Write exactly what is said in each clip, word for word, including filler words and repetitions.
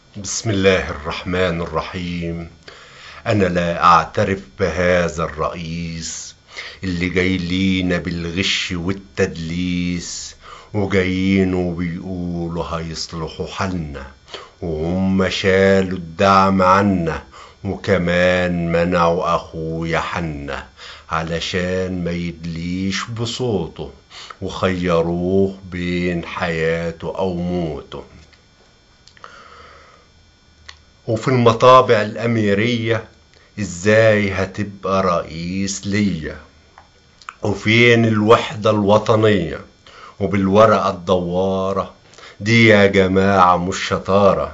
بسم الله الرحمن الرحيم. أنا لا أعترف بهذا الرئيس اللي جاي لينا بالغش والتدليس، وجايين وبيقولوا هيصلحوا حالنا، وهم شالوا الدعم عنا، وكمان منعوا أخويا حنا علشان ما يدليش بصوته، وخيروه بين حياته أو موته. وفي المطابع الأميرية إزاي هتبقى رئيس ليا؟ وفين الوحدة الوطنية وبالورقة الدوارة دي يا جماعة؟ مش شطارة.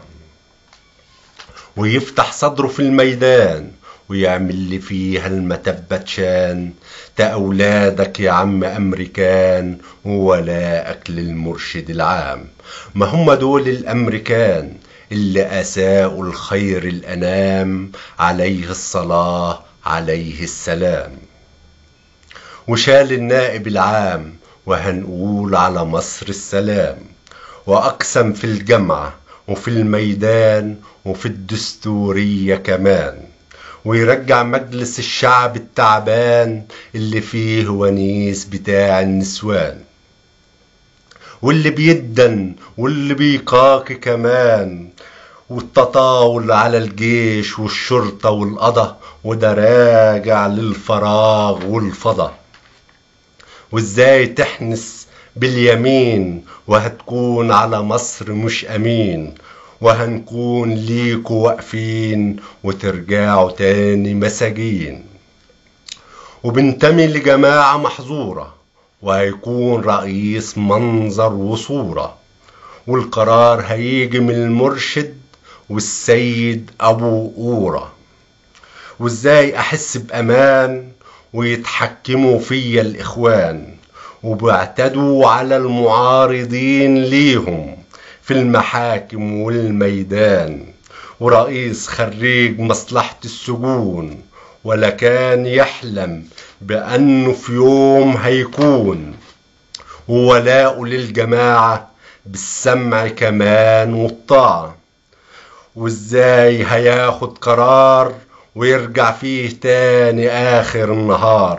ويفتح صدره في الميدان ويعمل لي فيها المتبتشان، تا أولادك يا عم أمريكان وولاءك للمرشد العام. ما هم دول الأمريكان اللي أساءوا الخير الأنام، عليه الصلاة عليه السلام. وشال النائب العام وهنقول على مصر السلام، وأقسم في الجامعة وفي الميدان وفي الدستورية كمان، ويرجع مجلس الشعب التعبان اللي فيه ونيس بتاع النسوان، واللي بيدن واللي بيقاك كمان، والتطاول على الجيش والشرطة والقضاء، وده راجع للفراغ والفضا. وازاي تحنس باليمين وهتكون على مصر مش أمين، وهنكون ليكوا واقفين وترجعوا تاني مساجين. وبنتمي لجماعة محظورة وهيكون رئيس منظر وصورة، والقرار هيجي من المرشد والسيد أبو قورة. وازاي أحس بأمان ويتحكموا فيا الإخوان، وبيعتدوا على المعارضين ليهم في المحاكم والميدان. ورئيس خريج مصلحة السجون ولا كان يحلم بأنه في يوم هيكون، وولاؤه للجماعة بالسمع كمان والطاعة. وازاي هياخد قرار ويرجع فيه تاني آخر النهار.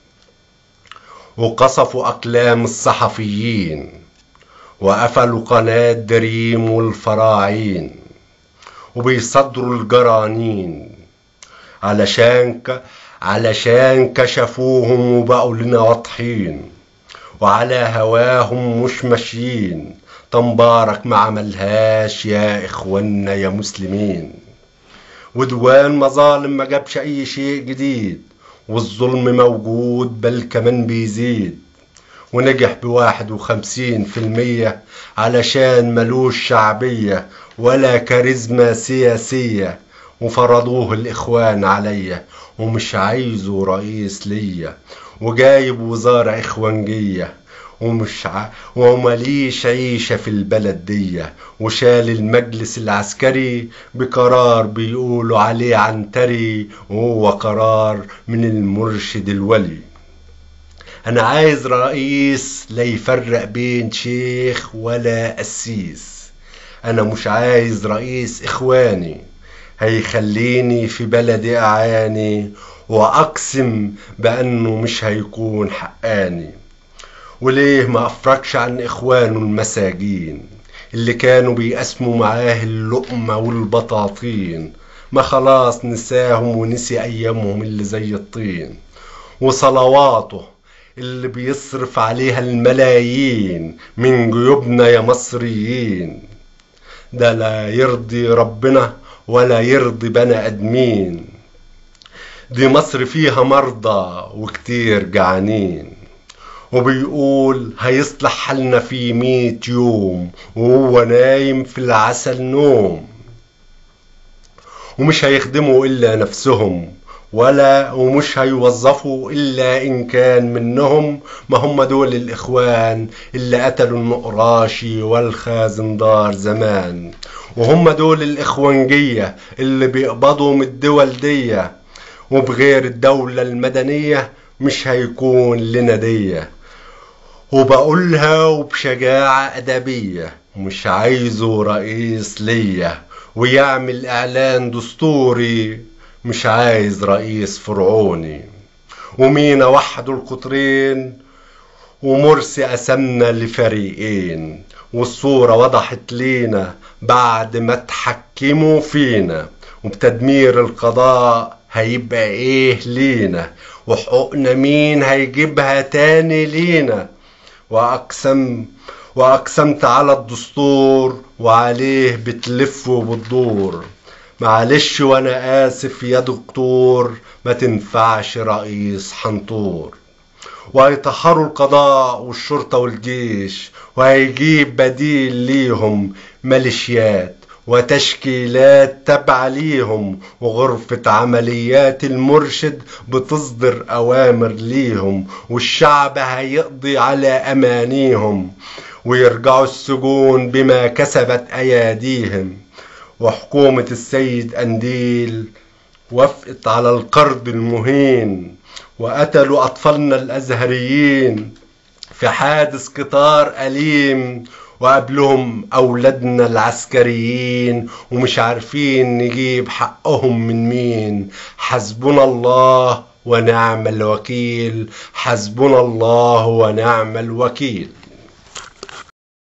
وقصفوا أقلام الصحفيين وقفلوا قناة دريم والفراعين، وبيصدروا الجرانين علشان ك... علشان كشفوهم وبقوا لنا واضحين، وعلى هواهم مش ماشيين. تنبارك ما عملهاش يا إخوانا يا مسلمين. ودوان مظالم ما جابش أي شيء جديد، والظلم موجود بل كمان بيزيد. ونجح بواحد وخمسين في المية علشان ملوش شعبية ولا كاريزما سياسية، وفرضوه الإخوان عليا ومش عايزه رئيس ليا، وجايب وزارة إخوانجية ومش ع... ومليش عيشة في البلد دي. وشال المجلس العسكري بقرار بيقولوا عليه عنتري، وهو قرار من المرشد الولي. أنا عايز رئيس لا يفرق بين شيخ ولا قسيس. أنا مش عايز رئيس إخواني هيخليني في بلدي أعاني، وأقسم بأنه مش هيكون حقاني. وليه ما أفرجش عن إخوانه المساجين اللي كانوا بيقسموا معاه اللقمة والبطاطين؟ ما خلاص نساهم ونسي أيامهم اللي زي الطين. وصلواته اللي بيصرف عليها الملايين من جيوبنا يا مصريين، ده لا يرضي ربنا ولا يرضي بني آدمين. دي مصر فيها مرضى وكتير جعانين، وبيقول هيصلح حالنا في مية يوم وهو نايم في العسل نوم. ومش هيخدموا إلا نفسهم ولا ومش هيوظفوا إلا إن كان منهم. ما هم دول الإخوان اللي قتلوا النقراشي والخازندار زمان، وهم دول الإخوانجية اللي بيقبضوا من الدول دي، وبغير الدولة المدنية مش هيكون لنا دية. وبقولها وبشجاعة أدبية مش عايزه رئيس ليا ويعمل اعلان دستوري، مش عايز رئيس فرعوني. ومينا وحدوا القطرين ومرسي قسمنا لفريقين، والصورة وضحت لينا بعد ما تحكموا فينا، وبتدمير القضاء هيبقى ايه لينا، وحقوقنا مين هيجيبها تاني لينا. واقسم واقسمت على الدستور وعليه بتلف وبتدور. معلش وانا اسف يا دكتور، ما تنفعش رئيس حنطور. وهيطهروا القضاء والشرطة والجيش، وهيجيب بديل ليهم ميليشيات وتشكيلات تابعة ليهم، وغرفة عمليات المرشد بتصدر أوامر ليهم، والشعب هيقضي على أمانيهم، ويرجعوا السجون بما كسبت أياديهم. وحكومة السيد أنديل وافقت على القرض المهين، وقتلوا أطفالنا الأزهريين في حادث قطار أليم، وقبلهم أولادنا العسكريين، ومش عارفين نجيب حقهم من مين. حسبنا الله ونعم الوكيل، حسبنا الله ونعم الوكيل.